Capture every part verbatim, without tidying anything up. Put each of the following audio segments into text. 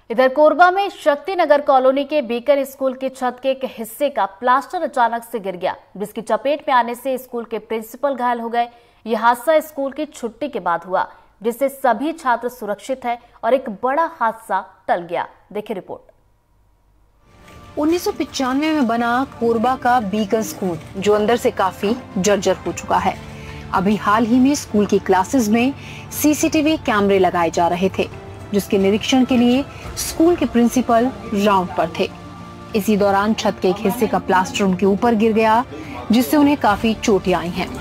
इधर कोरबा में शक्ति नगर कॉलोनी के बीकन स्कूल की छत के एक हिस्से का प्लास्टर अचानक से गिर गया, जिसकी चपेट में आने से स्कूल के प्रिंसिपल घायल हो गए। यह हादसा स्कूल की छुट्टी के बाद हुआ, जिससे सभी छात्र सुरक्षित हैं और एक बड़ा हादसा टल गया। देखिए रिपोर्ट। उन्नीस सौ पिचानवे में बना कोरबा का बीकन स्कूल जो अंदर से काफी जर्जर हो चुका है। अभी हाल ही में स्कूल की क्लासेस में सीसीटीवी कैमरे लगाए जा रहे थे, जिसके निरीक्षण के लिए स्कूल के प्रिंसिपल राउंड पर थे। इसी दौरान छत के एक हिस्से का प्लास्टर उनके ऊपर गिर गया, जिससे उन्हें काफी चोटें आई हैं।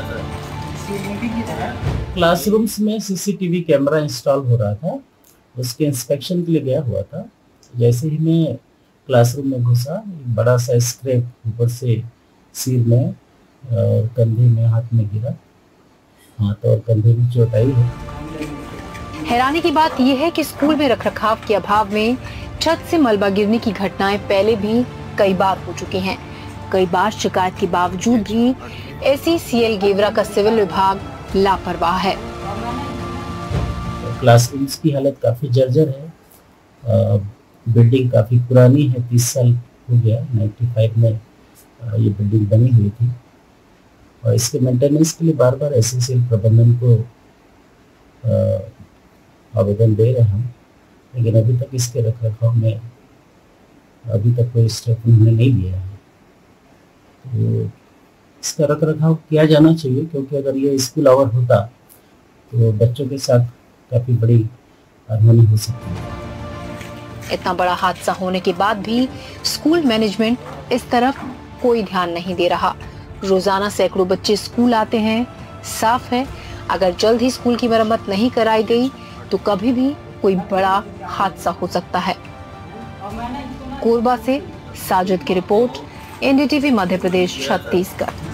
क्लासरूम्स में सीसीटीवी कैमरा इंस्टॉल हो रहा था, उसके इंस्पेक्शन के लिए गया हुआ था। जैसे ही मैं क्लासरूम में घुसा, एक बड़ा सा स्क्रैप ऊपर से सिर में और कंधे में, हाथ में गिरा। हाथ और कंधे में चोट आई है। हैरानी की बात यह है कि स्कूल में रखरखाव के अभाव में छत से मलबा गिरने की घटनाएं पहले भी कई बार हो चुकी हैं। कई बार शिकायत के बावजूद भी एसईसीएल गेवरा का सिविल विभाग लापरवाह है। क्लासरूम्स की हालत काफी जर्जर है। आ, बिल्डिंग काफी पुरानी है, तीस साल हो गया। पचानवे में आ, ये बिल्डिंग बनी हुई थी और इसके मेंटेनेंस के लिए बार बार एसईसीएल प्रबंधन को आ, आवेदन दे रहे हैं, लेकिन अभी तक इसके रखरखाव में अभी तक कोई स्टेप उन्होंने नहीं लिया है। तो इसका रखरखाव किया जाना चाहिए, क्योंकि अगर ये स्कूल आवर होता तो बच्चों के साथ काफी बड़ी अनहोनी हो सकती है। इतना बड़ा हादसा होने के बाद भी स्कूल मैनेजमेंट इस तरफ कोई ध्यान नहीं दे रहा। रोजाना सैकड़ों बच्चे स्कूल आते हैं। साफ है, अगर जल्द ही स्कूल की मरम्मत नहीं कराई गई तो कभी भी कोई बड़ा हादसा हो सकता है। कोरबा से साजिद की रिपोर्ट, एनडीटीवी मध्य प्रदेश छत्तीसगढ़।